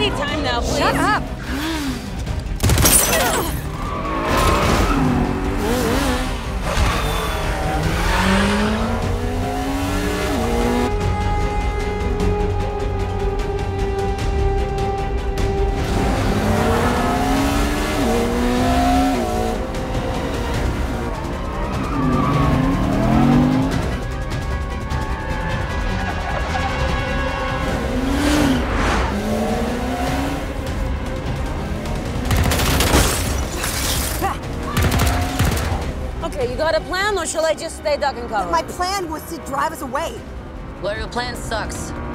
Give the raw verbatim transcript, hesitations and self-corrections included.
need time now, please. Shut up! You got a plan, or shall I just stay duck and cover? My plan was to drive us away. Well, your plan sucks.